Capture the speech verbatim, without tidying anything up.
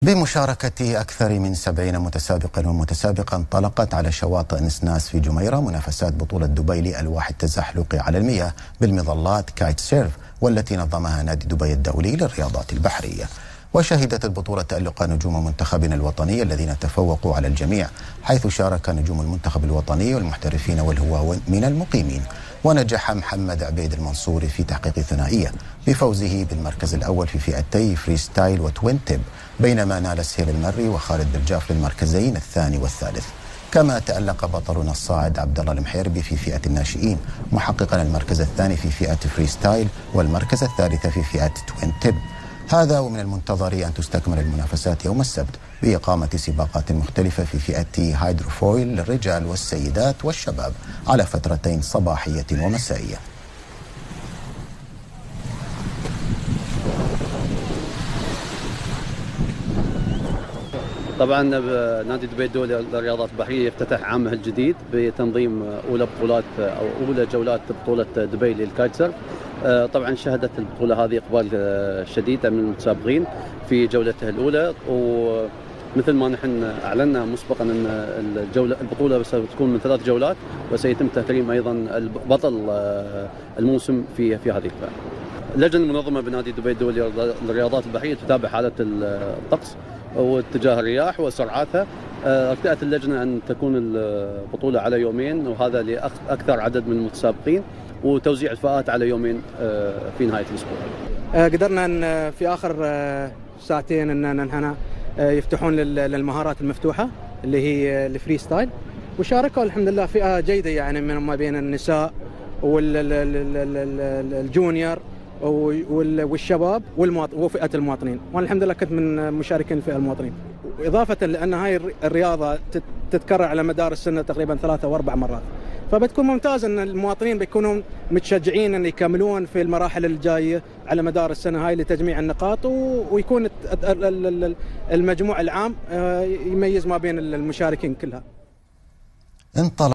بمشاركة أكثر من سبعين متسابق ومتسابقة انطلقت على شواطئ نسناس في جميرة منافسات بطولة دبي لألواح التزحلق على المياه بالمظلات كايت سيرف، والتي نظمها نادي دبي الدولي للرياضات البحرية. وشهدت البطولة تألق نجوم منتخبنا الوطني الذين تفوقوا على الجميع، حيث شارك نجوم المنتخب الوطني والمحترفين والهواة من المقيمين. ونجح محمد عبيد المنصوري في تحقيق ثنائية بفوزه بالمركز الأول في فئتي فري ستايل وتوين تيب، بينما نال سهيل المري وخالد بالجاف للمركزين الثاني والثالث. كما تألق بطلنا الصاعد عبد الله المحيربي في فئة الناشئين، محققا المركز الثاني في فئة فري ستايل والمركز الثالث في فئة توين تيب. هذا ومن المنتظر أن تستكمل المنافسات يوم السبت بإقامة سباقات مختلفة في فئة هيدروفويل للرجال والسيدات والشباب على فترتين صباحية ومسائية. طبعا نادي دبي الدولي للرياضات البحريه يفتتح عامه الجديد بتنظيم اولى بطولات او اولى جولات بطوله دبي للكايت سيرف. طبعا شهدت البطوله هذه اقبال شديد من المتسابقين في جولتها الاولى، ومثل ما نحن اعلنا مسبقا ان الجوله البطوله ستكون من ثلاث جولات، وسيتم تكريم ايضا بطل الموسم في في هذه الفئه. اللجنه المنظمه بنادي دبي الدولي للرياضات البحريه تتابع حاله الطقس واتجاه الرياح وسرعاتها. ارتأت اللجنة أن تكون البطولة على يومين، وهذا لأكثر عدد من المتسابقين، وتوزيع الفئات على يومين في نهاية الأسبوع. قدرنا أن في آخر ساعتين أن نحن يفتحون للمهارات المفتوحة اللي هي الفري ستايل، وشاركوا الحمد لله فئة جيدة يعني من ما بين النساء والجونيور والشباب وفئة المواطنين، وانا الحمد لله كنت من مشاركين فئة المواطنين. إضافة لأن هاي الرياضة تتكرر على مدار السنة تقريبا ثلاثة وأربع مرات، فبتكون ممتاز أن المواطنين بيكونوا متشجعين أن يكملون في المراحل الجاية على مدار السنة هاي لتجميع النقاط، ويكون المجموع العام يميز ما بين المشاركين كلها.